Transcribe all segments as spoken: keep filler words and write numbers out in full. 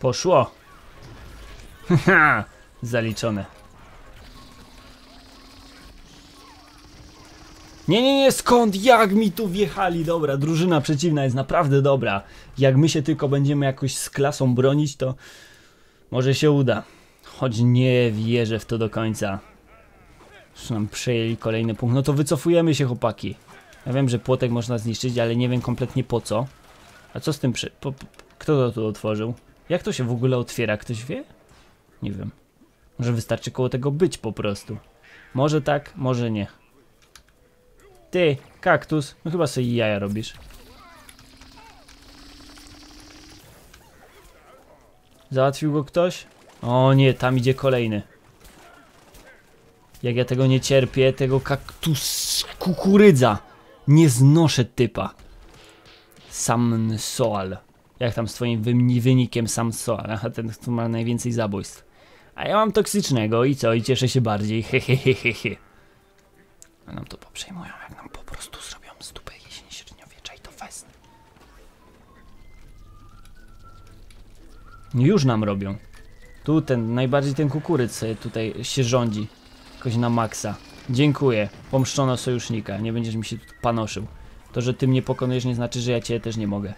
Poszło. Haha, zaliczone. Nie, nie, nie, skąd? Jak mi tu wjechali? Dobra, drużyna przeciwna jest naprawdę dobra. Jak my się tylko będziemy jakoś z klasą bronić, to może się uda. Choć nie wierzę w to do końca. Już nam przejęli kolejny punkt. No to wycofujemy się, chłopaki. Ja wiem, że płotek można zniszczyć, ale nie wiem kompletnie po co. A co z tym przy... Po, po, kto to tu otworzył? Jak to się w ogóle otwiera? Ktoś wie? Nie wiem. Może wystarczy koło tego być po prostu. Może tak, może nie. Ty, kaktus, no chyba sobie jaja robisz. Załatwił go ktoś? O nie, tam idzie kolejny. Jak ja tego nie cierpię, tego kaktus kukurydza. Nie znoszę typa. Sam Soal. Jak tam z twoim wynikiem Sam Soal? Aha, ten tu ma najwięcej zabójstw. A ja mam toksycznego i co? I cieszę się bardziej. Hehehehe. A nam to poprzejmują, jak nam po prostu zrobią z dupy jesień średniowiecza i to fest. Już nam robią. Tu ten, najbardziej ten kukurydz sobie tutaj się rządzi. Jakoś na maksa. Dziękuję. Pomszczono sojusznika. Nie będziesz mi się tu panoszył. To, że ty mnie pokonujesz, nie znaczy, że ja cię też nie mogę.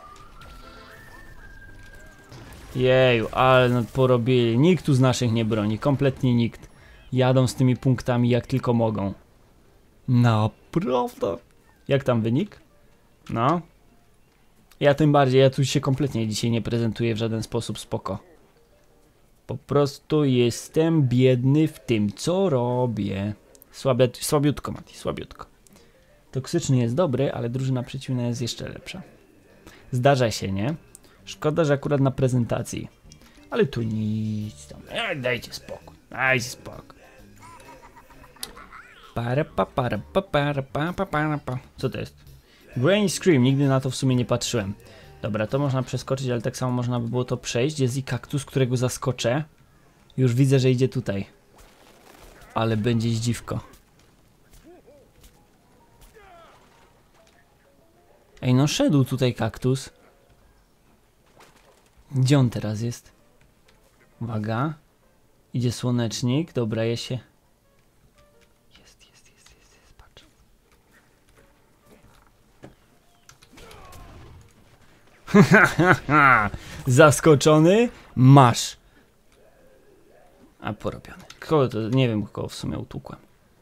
Jeju, ale no porobili. Nikt tu z naszych nie broni. Kompletnie nikt. Jadą z tymi punktami jak tylko mogą. Naprawdę? Jak tam wynik? No. Ja tym bardziej, ja tu się kompletnie dzisiaj nie prezentuję w żaden sposób, spoko. Po prostu jestem biedny w tym, co robię. Słabe, słabiutko, Mati, słabiutko. Toksyczny jest dobry, ale drużyna przeciwna jest jeszcze lepsza. Zdarza się, nie? Szkoda, że akurat na prezentacji. Ale tu nic tam. E, dajcie spokój, dajcie spokój. Para, pa, para, pa, para, pa, pa, para, pa. Co to jest? Brain Scream, nigdy na to w sumie nie patrzyłem. Dobra, to można przeskoczyć, ale tak samo można by było to przejść. Jest i kaktus, którego zaskoczę. Już widzę, że idzie tutaj. Ale będzie zdziwko. Ej, no szedł tutaj kaktus. Gdzie on teraz jest? Uwaga. Idzie słonecznik. Dobra, ja się... Jest, jest, jest, jest, jest, patrz. Zaskoczony? Masz. A porobiony. Kogo to? Nie wiem, kogo w sumie utłukłem.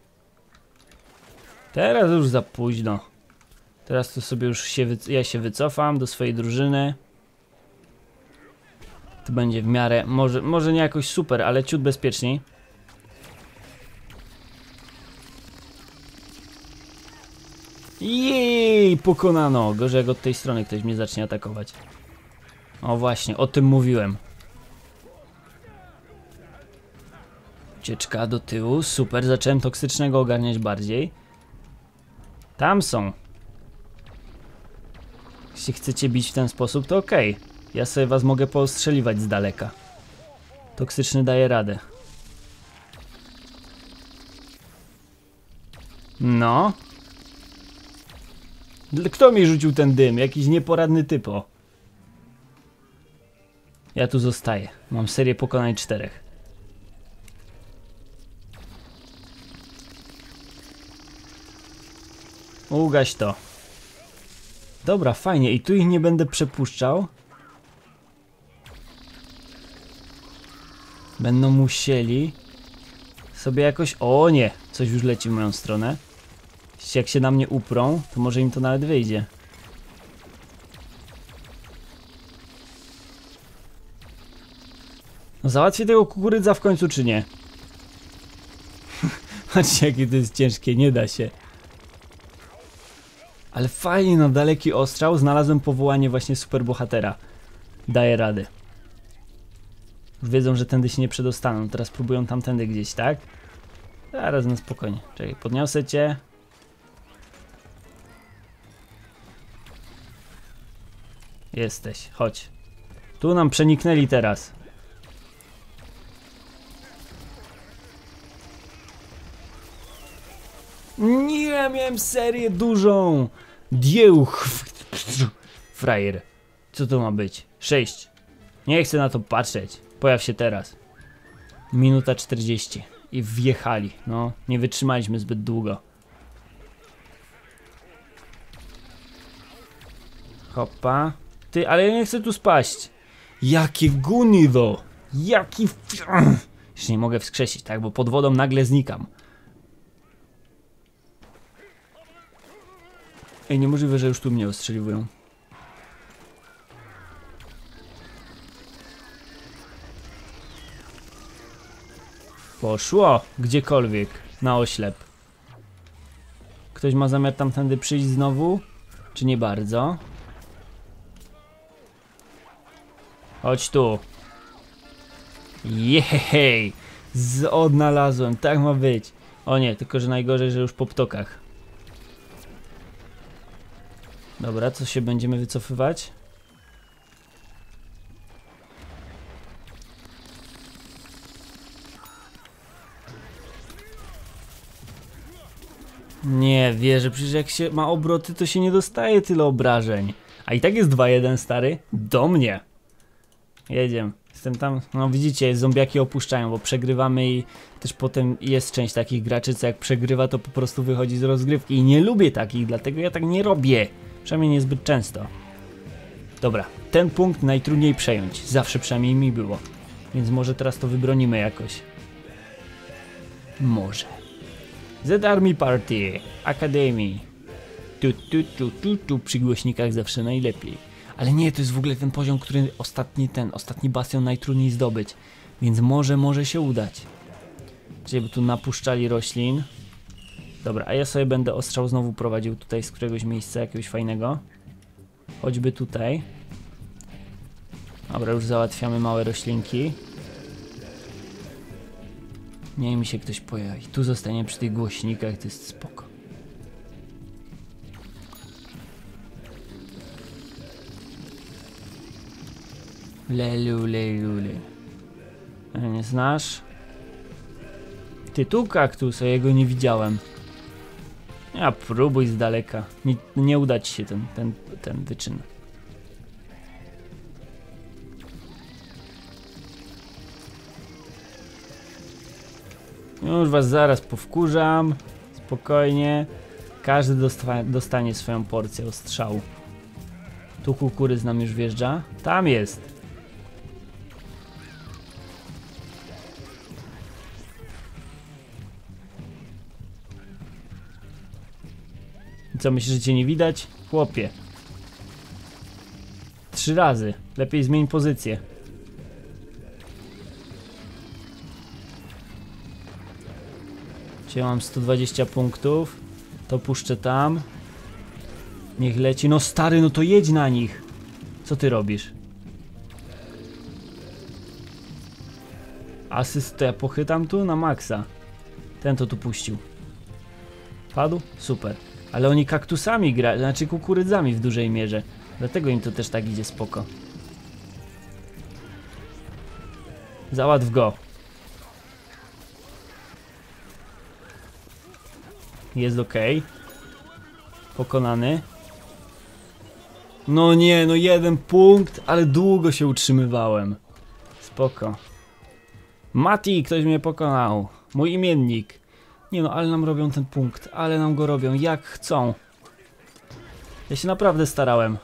Teraz już za późno. Teraz to sobie już się ja się wycofam do swojej drużyny. To będzie w miarę, może, może nie jakoś super, ale ciut bezpieczniej. Jej, pokonano. Gorzej jak od tej strony ktoś mnie zacznie atakować. O właśnie, o tym mówiłem. Ucieczka do tyłu, super, zacząłem toksycznego ogarniać bardziej. Tam są. Jeśli chcecie bić w ten sposób, to okej. Okay. Ja sobie was mogę postrzeliwać z daleka. Toksyczny daje radę. No. Kto mi rzucił ten dym? Jakiś nieporadny typo. Ja tu zostaję. Mam serię pokonań czterech. Ugaś to. Dobra, fajnie. I tu ich nie będę przepuszczał. Będą musieli sobie jakoś... O nie! Coś już leci w moją stronę. Jak się na mnie uprą, to może im to nawet wyjdzie. No załatwię tego kukurydza w końcu, czy nie? Patrzcie, jakie to jest ciężkie, nie da się. Ale fajnie, na daleki ostrzał znalazłem powołanie właśnie superbohatera. Daję radę. Już wiedzą, że tędy się nie przedostaną. Teraz próbują tamtędy gdzieś, tak? Zaraz, no spokojnie. Czekaj, podniosę cię. Jesteś, chodź. Tu nam przeniknęli teraz. Nie, miałem serię dużą. Diełch. Frajer. Co to ma być? Sześć. Nie chcę na to patrzeć. Pojaw się teraz. Minuta czterdzieści. I wjechali. No, nie wytrzymaliśmy zbyt długo. Hopa. Ty, ale ja nie chcę tu spaść. Jakie guniwo. Jaki... Już nie mogę wskrzesić, tak? Bo pod wodą nagle znikam. Ej, niemożliwe, że już tu mnie ostrzeliwują. Poszło gdziekolwiek na oślep. Ktoś ma zamiar tamtędy przyjść znowu? Czy nie bardzo? Chodź tu. Jehej! Z odnalazłem, tak ma być. O nie, tylko że najgorzej, że już po ptokach. Dobra, co się będziemy wycofywać? Nie wierzę, przecież jak się ma obroty, to się nie dostaje tyle obrażeń. A i tak jest dwa jeden, stary. Do mnie. Jedziemy. Jestem tam, no widzicie, zombiaki opuszczają, bo przegrywamy i też potem jest część takich graczy, co jak przegrywa, to po prostu wychodzi z rozgrywki i nie lubię takich, dlatego ja tak nie robię. Przynajmniej niezbyt często. Dobra, ten punkt najtrudniej przejąć, zawsze przynajmniej mi było. Więc może teraz to wybronimy jakoś. Może. Z Army Party, Academy. Tu, tu, tu, tu, tu, przy głośnikach zawsze najlepiej. Ale nie, to jest w ogóle ten poziom, który ostatni ten, ostatni bastion najtrudniej zdobyć. Więc może, może się udać. Żeby tu napuszczali roślin. Dobra, a ja sobie będę ostrzał znowu prowadził tutaj z któregoś miejsca jakiegoś fajnego. Choćby tutaj. Dobra, już załatwiamy małe roślinki. Niech mi się ktoś pojawi. Tu zostanie przy tych głośnikach, to jest spoko. Lelu, lelu, lelu. Nie znasz? Ty tu kaktus, a jego nie widziałem. Ja próbuj z daleka. Nie, nie uda ci się ten, ten, ten wyczyn. Już was zaraz powkurzam. Spokojnie. Każdy dosta dostanie swoją porcję ostrzału. Tu kukurydz nam już wjeżdża. Tam jest. Co, myślisz, że cię nie widać? Chłopie. Trzy razy. Lepiej zmień pozycję. Dzisiaj mam sto dwadzieścia punktów. To puszczę tam. Niech leci. No stary, no to jedź na nich. Co ty robisz? Asyst to ja pochytam tu na maksa. Ten to tu puścił. Padł? Super. Ale oni kaktusami grają, znaczy kukurydzami w dużej mierze. Dlatego im to też tak idzie spoko. Załatw go. Jest ok. Pokonany. No nie, no jeden punkt, ale długo się utrzymywałem. Spoko. Mati, ktoś mnie pokonał. Mój imiennik. Nie no, ale nam robią ten punkt, ale nam go robią, jak chcą. Ja się naprawdę starałem.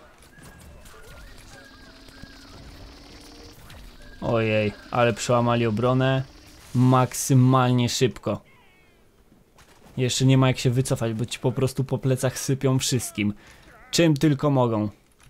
Ojej, ale przełamali obronę. Maksymalnie szybko. Jeszcze nie ma jak się wycofać, bo ci po prostu po plecach sypią wszystkim. Czym tylko mogą.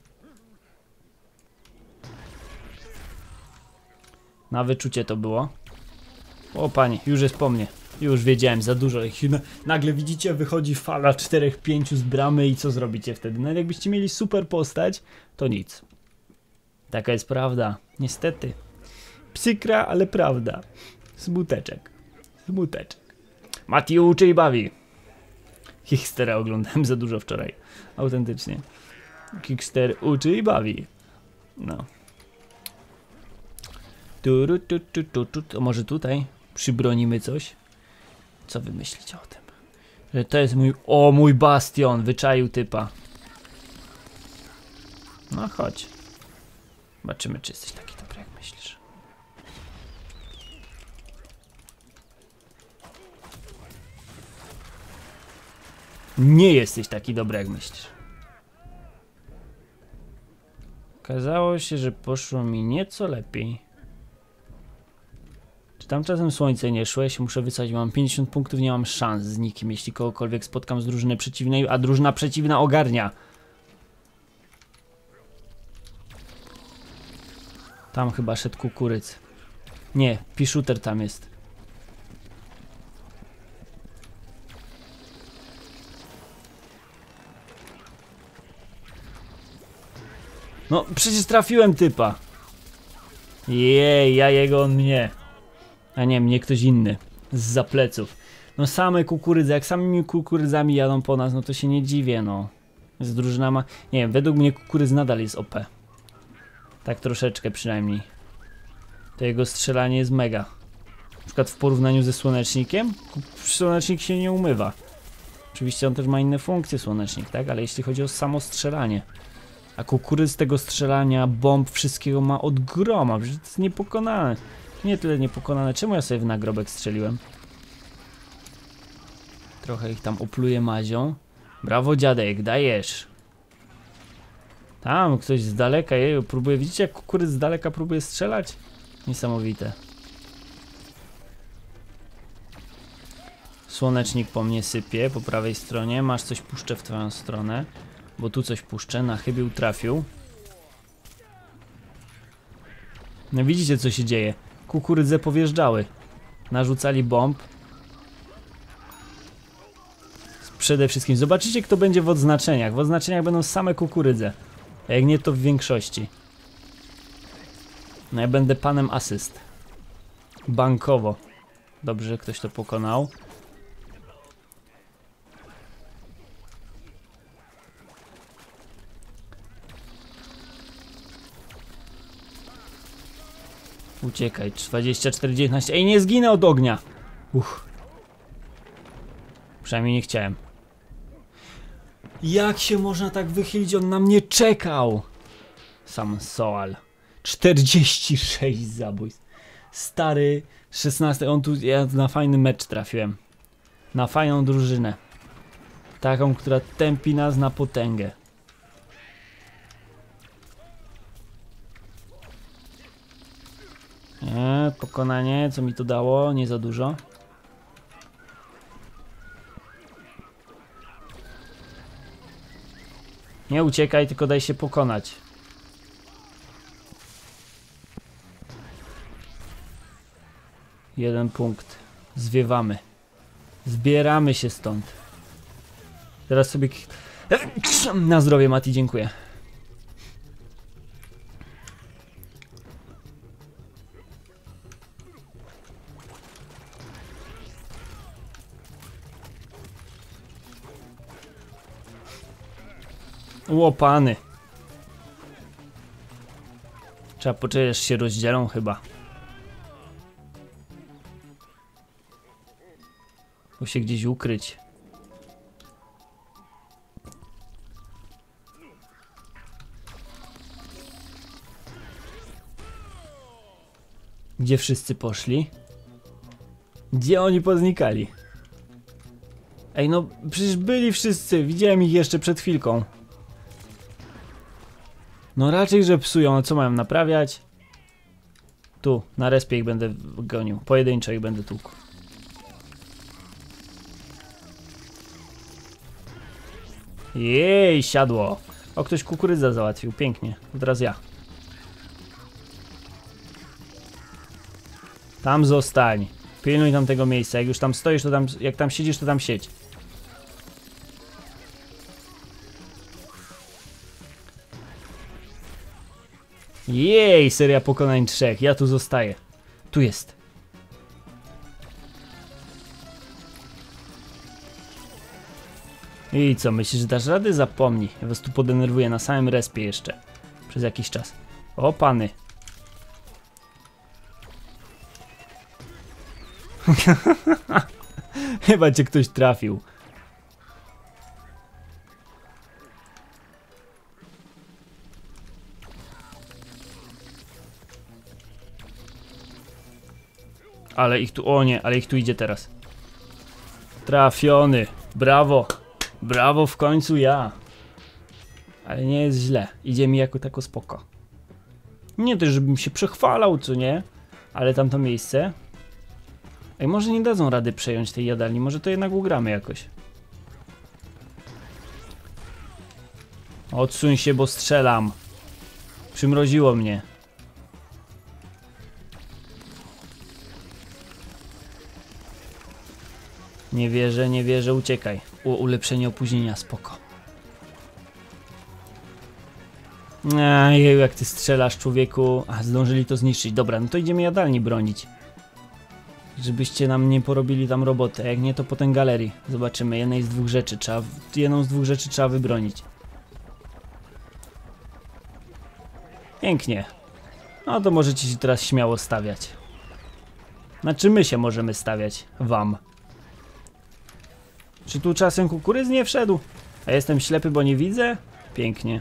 Na wyczucie to było. O panie, już jest po mnie. Już wiedziałem, za dużo ich. Nagle widzicie, wychodzi fala czterech pięciu z bramy i co zrobicie wtedy? Nawet jakbyście mieli super postać, to nic. Taka jest prawda. Niestety. Przykra, ale prawda. Smuteczek. Smuteczek. Mati uczy i bawi. Kickstera oglądałem za dużo wczoraj. Autentycznie. Kickster uczy i bawi. No. Tu, tu, tu, tu, tu, tu. Może tutaj przybronimy coś? Co wy myślicie o tym? Że to jest mój... O, mój bastion! Wyczaił typa. No chodź. Zobaczymy, czy jesteś taki dobry, jak myślisz. Nie jesteś taki dobry, jak myślisz. Okazało się, że poszło mi nieco lepiej. Czy tam czasem słońce nie szło? Ja się muszę wysadzić. Mam pięćdziesiąt punktów, nie mam szans z nikim, jeśli kogokolwiek spotkam z drużyny przeciwnej, a drużyna przeciwna ogarnia. Tam chyba szedł kukuryc. Nie, Piszuter tam jest. No, przecież trafiłem typa. Jej, ja jego, on mnie. A nie, mnie ktoś inny. Zza pleców. No same kukurydzy, jak samymi kukurydzami jadą po nas, no to się nie dziwię, no. Z drużyna ma... Nie wiem, według mnie kukurydz nadal jest O P. Tak troszeczkę przynajmniej. To jego strzelanie jest mega. Na przykład w porównaniu ze słonecznikiem, słonecznik się nie umywa. Oczywiście on też ma inne funkcje, słonecznik, tak? Ale jeśli chodzi o samo strzelanie. A kukurydz z tego strzelania, bomb, wszystkiego ma od groma. Przecież to jest niepokonane. Nie tyle niepokonane. Czemu ja sobie w nagrobek strzeliłem? Trochę ich tam opluję mazią. Brawo, dziadek, dajesz. Tam ktoś z daleka, jeju, próbuje. Widzicie, jak kukurydz z daleka próbuje strzelać? Niesamowite. Słonecznik po mnie sypie, po prawej stronie. Masz coś, puszczę w twoją stronę. Bo tu coś puszczę, na chybił trafił. No widzicie, co się dzieje. Kukurydze powjeżdżały. Narzucali bomb. Przede wszystkim. Zobaczycie, kto będzie w odznaczeniach. W odznaczeniach będą same kukurydze. A jak nie, to w większości. No ja będę panem asyst. Bankowo. Dobrze, że ktoś to pokonał. Uciekaj, dwadzieścia cztery dziewiętnaście. Ej, nie zginę od ognia. Uch. Przynajmniej nie chciałem. Jak się można tak wychylić? On na mnie czekał. Sam Soal. czterdzieści sześć zabójstw. Stary, szesnasty. On tu, ja na fajny mecz trafiłem. Na fajną drużynę. Taką, która tępi nas na potęgę. Nie, pokonanie, co mi to dało? Nie za dużo. Nie uciekaj, tylko daj się pokonać. Jeden punkt. Zwiewamy. Zbieramy się stąd. Teraz sobie... Na zdrowie, Mati, dziękuję. Łopany. Trzeba poczekać, aż się rozdzielą chyba. Bo się gdzieś ukryć. Gdzie wszyscy poszli? Gdzie oni poznikali? Ej, no przecież byli wszyscy. Widziałem ich jeszcze przed chwilką. No raczej, że psują. No co mają naprawiać? Tu, na respie ich będę gonił. Pojedynczo ich będę tłukł. Jej, siadło. O, ktoś kukurydza załatwił. Pięknie. To teraz ja. Tam zostań. Pilnuj tam tego miejsca. Jak już tam stoisz, to tam... Jak tam siedzisz, to tam siedź. Jej, seria pokonań trzech. Ja tu zostaję. Tu jest. I co, myślisz, że dasz rady? Zapomnij. Ja was tu podenerwuję na samym respie jeszcze. Przez jakiś czas. O, pany. Chyba cię ktoś trafił. Ale ich tu, o nie, ale ich tu idzie teraz. Trafiony. Brawo. Brawo, w końcu ja. Ale nie jest źle. Idzie mi jako tako spoko. Nie też, żebym się przechwalał, co nie? Ale tamto miejsce. Ej, może nie dadzą rady przejąć tej jadalni. Może to jednak ugramy jakoś. Odsuń się, bo strzelam. Przymroziło mnie. Nie wierzę, nie wierzę, uciekaj. U, ulepszenie opóźnienia, spoko. Ej, jak ty strzelasz, człowieku. A, zdążyli to zniszczyć. Dobra, no to idziemy jadalni bronić. Żebyście nam nie porobili tam robotę. Jak nie, to potem galerii. Zobaczymy, jednej z dwóch rzeczy trzeba... Jedną z dwóch rzeczy trzeba wybronić. Pięknie. No to możecie się teraz śmiało stawiać. Znaczy my się możemy stawiać. Wam. Czy tu czasem kukurydz nie wszedł? A jestem ślepy, bo nie widzę? Pięknie.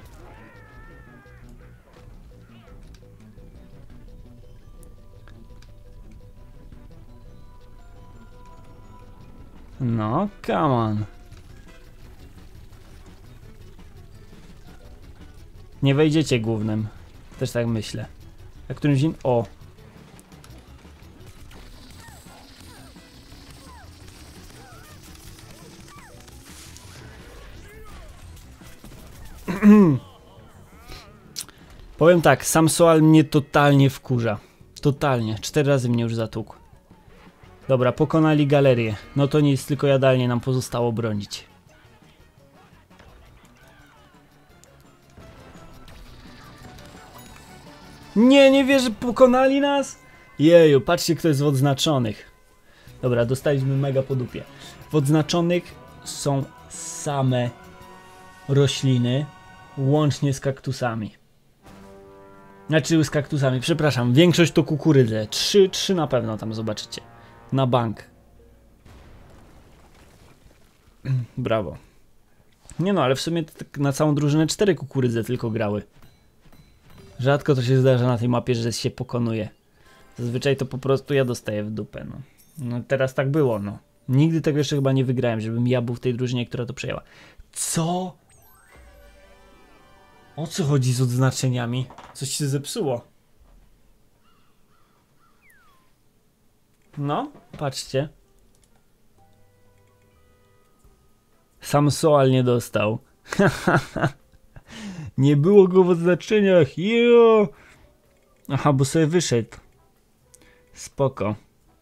No, come on. Nie wejdziecie głównym. Też tak myślę. A którymś innym... O! Powiem tak, sam Soal mnie totalnie wkurza. Totalnie. Cztery razy mnie już zatłukł. Dobra, pokonali galerię. No to nic, tylko jadalnie nam pozostało bronić. Nie, nie wierzę, pokonali nas? Jeju, patrzcie, kto jest w odznaczonych. Dobra, dostaliśmy mega po dupie. W odznaczonych są same rośliny, łącznie z kaktusami. Znaczy z kaktusami, przepraszam, większość to kukurydzę. Trzy, trzy na pewno tam zobaczycie. Na bank. Brawo. Nie no, ale w sumie tak na całą drużynę cztery kukurydze tylko grały. Rzadko to się zdarza na tej mapie, że się pokonuje. Zazwyczaj to po prostu ja dostaję w dupę, no. No teraz tak było, no. Nigdy tego jeszcze chyba nie wygrałem, żebym ja był w tej drużynie, która to przejęła. Co? O co chodzi z odznaczeniami? Coś się zepsuło. No, patrzcie. Sam Soal nie dostał. Nie było go w odznaczeniach. Jo! Aha, bo sobie wyszedł. Spoko.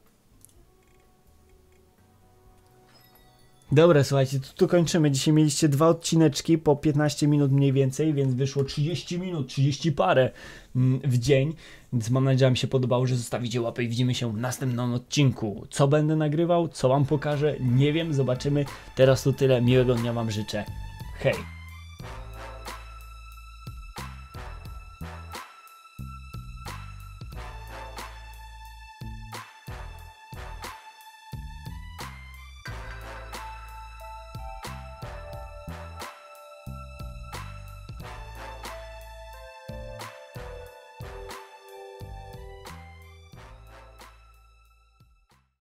Dobra, słuchajcie, tu, tu kończymy. Dzisiaj mieliście dwa odcineczki po piętnaście minut mniej więcej, więc wyszło trzydzieści minut, trzydzieści parę w dzień. Więc mam nadzieję, że wam się podobało, że zostawicie łapę i widzimy się w następnym odcinku. Co będę nagrywał, co wam pokażę, nie wiem, zobaczymy. Teraz to tyle, miłego dnia wam życzę. Hej!